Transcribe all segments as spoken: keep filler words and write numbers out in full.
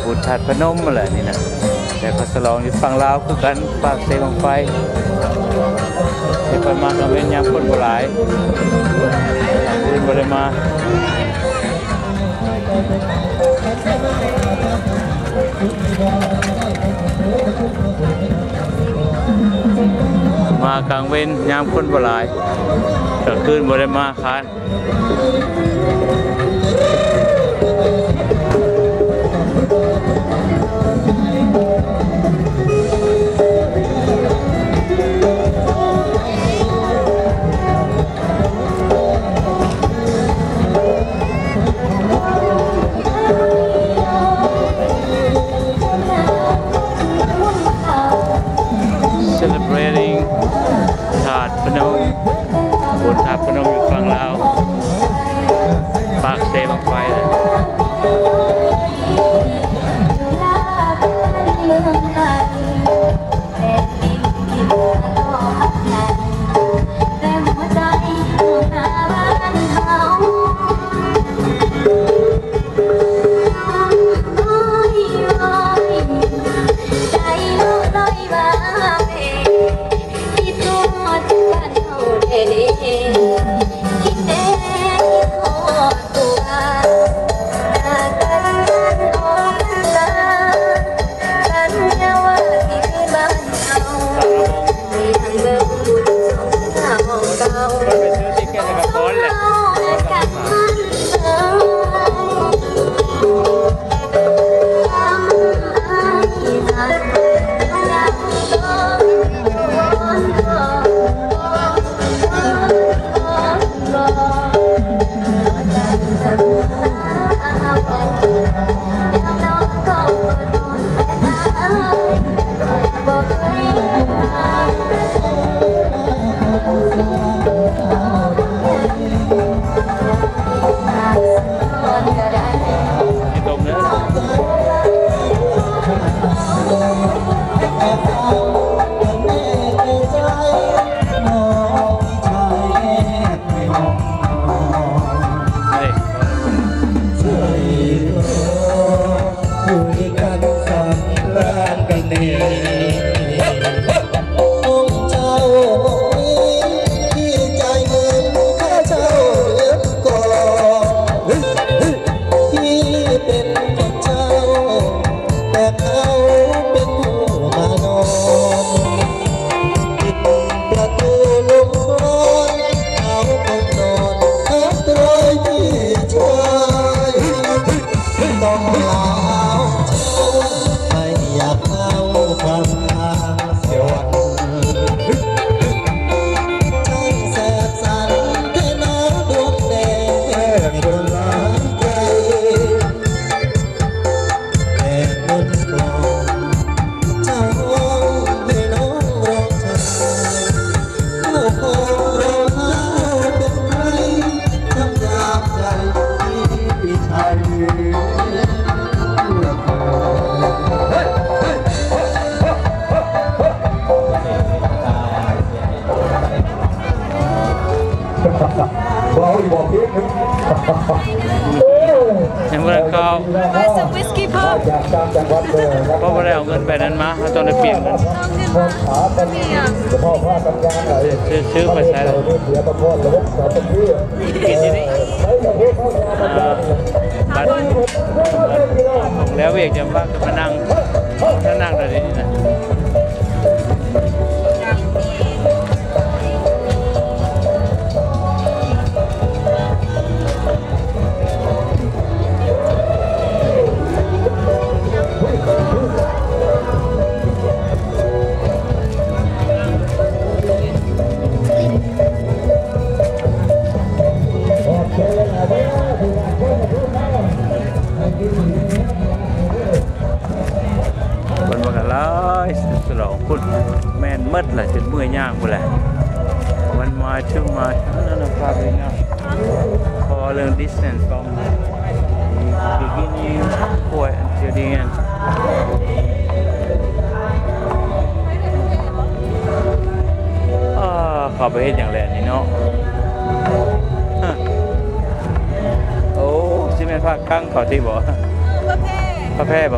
บุตรธาตุพนมอะไรนี่นะแต่ก็สลองอยู่ฝั่งลาวคือกันปากเสบังไฟที่ไปมากระเว้นยามคนโบราณอื่นบ่ได้มา มากลางเว้นยามคนบ่หลายกลางคืนบ่ได้มาคาน celebrating ถาดพนมบนถาดพนมอยู่ฝั่งลาวปากเซบังไฟเลยยังไม่ได้เข้าเพราะว่าได้เอาเงินไปนั้นมาเขาต้องได้เปลี่ยนเงินซื้อซื้อไปใช้เลยกินที่นี่บัตรแล้วเวียกจะว่าจะมานั่งถ้านั่งอะไรนี่นะสลองคุณแม่นมืดเลยจนเมื่อยย่างกูแหละวันมาชื่อมานั่นนะพาไปนะพอเรื่อง distance from beginning point until the end ขอไปเห็นอย่างแรงนี่เนาะโอ้ชิเมนภาคกั้งขอที่บอกพระแพร่บ่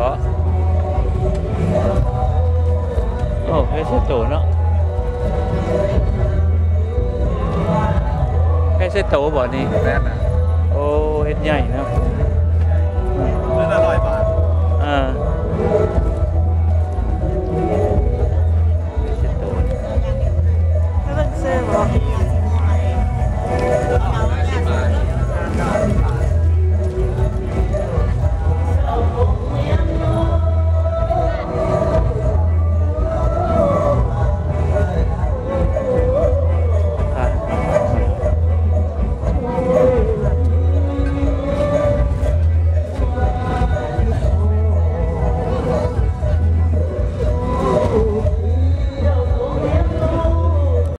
โอ้เฮ็ดเสโตเนาะเฮ็ดเสโตบ่นี่แม่นนะโอ้เฮ็ดใหญ่เนาะ